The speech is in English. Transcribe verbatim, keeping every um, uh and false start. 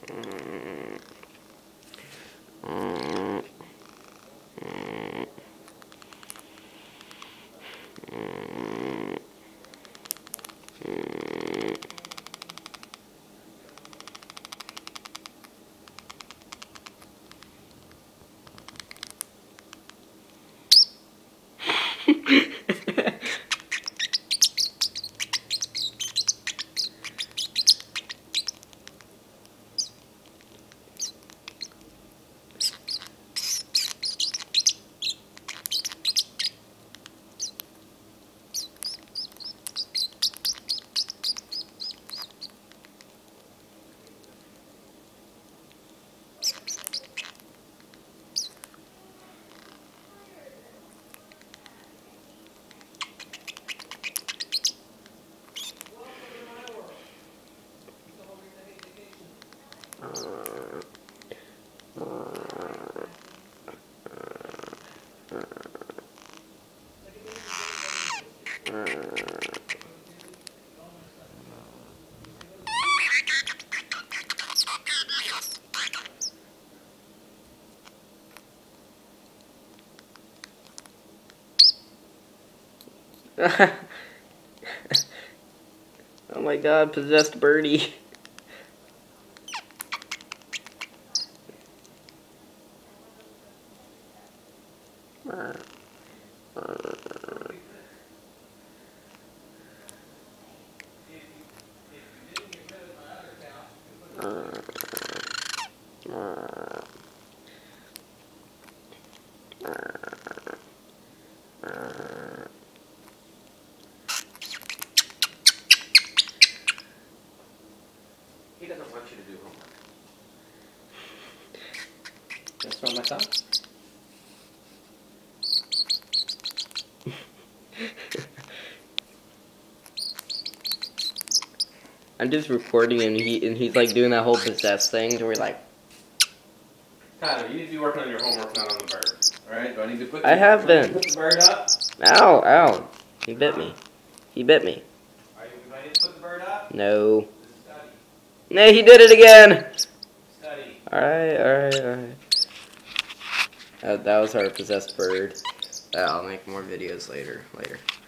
Oh my god, possessed Birdy. He doesn't want you to do homework. That's what my thoughts. I'm just recording and he and he's like doing that whole possessed thing to where like Tyler, you need to be working on your homework, not on the bird. Alright? Do I need to put the, I have do I need been. to put the bird up? Ow, ow. He bit me. He bit me. Are you, do I need to put the bird up? No. Study. No, he did it again! Study. Alright, alright, alright. That, that was our possessed bird. I'll make more videos later. Later.